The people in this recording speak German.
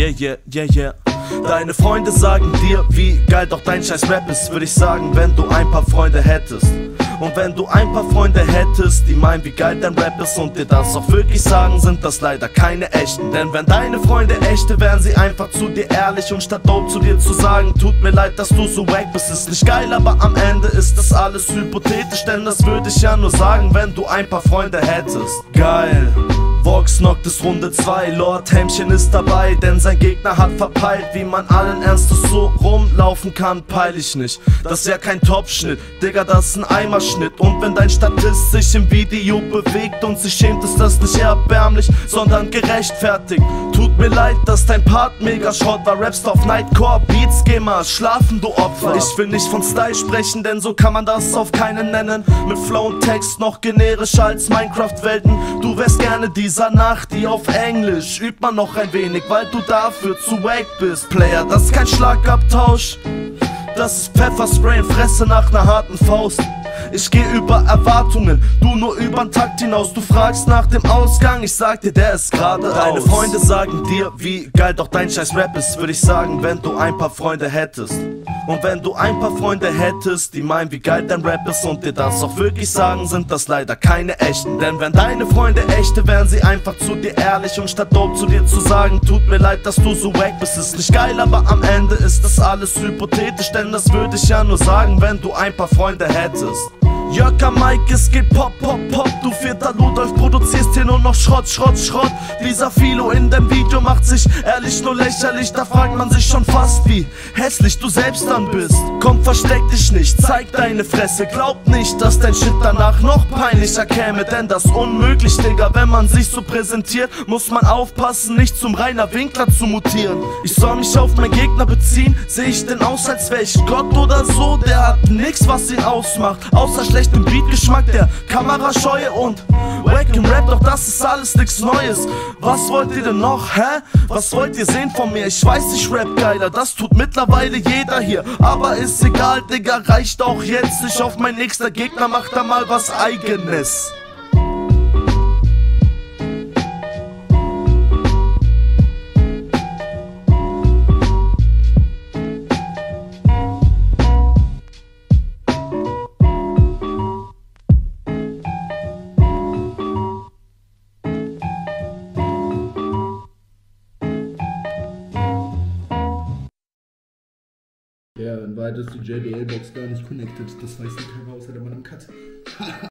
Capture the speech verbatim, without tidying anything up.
Yeah, yeah, yeah, yeah. Deine Freunde sagen dir, wie geil doch dein scheiß Rap ist. Würde ich sagen, wenn du ein paar Freunde hättest. Und wenn du ein paar Freunde hättest, die meinen, wie geil dein Rap ist und dir das auch wirklich sagen, sind das leider keine echten. Denn wenn deine Freunde echte, wären sie einfach zu dir ehrlich. Und statt dope zu dir zu sagen, tut mir leid, dass du so wack bist, ist nicht geil, aber am Ende ist das alles hypothetisch. Denn das würde ich ja nur sagen, wenn du ein paar Freunde hättest. Geil. Vox knockt ist Runde zwei, Lord Hämmchen ist dabei, denn sein Gegner hat verpeilt, wie man allen Ernstes so rumlaufen kann, peil ich nicht. Das ist ja kein Topschnitt, Digga, das ist ein Eimerschnitt. Und wenn dein Statist sich im Video bewegt und sich schämt, ist das nicht erbärmlich, sondern gerechtfertigt. Tut mir leid, dass dein Part mega Schrott war, rappst auf Nightcore, Beats, geh mal schlafen, du Opfer. Ich will nicht von Style sprechen, denn so kann man das auf keinen nennen. Mit Flow und Text noch generischer als Minecraft-Welten. Du wärst gerne dieser Nacht, die auf Englisch übt man noch ein wenig, weil du dafür zu wack bist. Player, das ist kein Schlagabtausch, das ist Pfefferspray in Fresse nach ner harten Faust. Ich geh über Erwartungen, du nur übern Takt hinaus. Du fragst nach dem Ausgang, ich sag dir, der ist gerade. Deine Freunde sagen dir, wie geil doch dein scheiß Rap ist. Würde ich sagen, wenn du ein paar Freunde hättest. Und wenn du ein paar Freunde hättest, die meinen, wie geil dein Rap ist und dir das auch wirklich sagen, sind das leider keine echten. Denn wenn deine Freunde echte, wären sie einfach zu dir ehrlich. Und statt dope zu dir zu sagen, tut mir leid, dass du so wack bist, ist nicht geil, aber am Ende ist das alles hypothetisch. Denn das würde ich ja nur sagen, wenn du ein paar Freunde hättest. Jöcker Mike, es geht pop, pop, pop. Du vierter Ludolf, produzierst hier nur noch Schrott, Schrott, Schrott. Dieser Philo in dem Video macht sich ehrlich nur lächerlich. Da fragt man sich schon fast, wie hässlich du selbst dann bist. Komm, versteck dich nicht, zeig deine Fresse. Glaub nicht, dass dein Shit danach noch peinlicher käme. Denn das ist unmöglich, Digga, wenn man sich so präsentiert, muss man aufpassen, nicht zum Rainer Winkler zu mutieren. Ich soll mich auf meinen Gegner beziehen, seh ich denn aus, als wär ich Gott oder so? Der hat nix, was ihn ausmacht, außer schlechten Beatgeschmack, der Kamerascheue und wack im Rap, doch das ist alles nix Neues. Was wollt ihr denn noch, hä? Was wollt ihr sehen von mir? Ich weiß, ich rap geiler, das tut mittlerweile jeder hier. Aber ist egal, Digga, reicht auch jetzt. Ich hoffe, mein nächster Gegner macht da mal was Eigenes. Ja, in Wahrheit ist die J B L-Box gar nicht connected. Das weiß nicht keiner außer der Mann am Cut.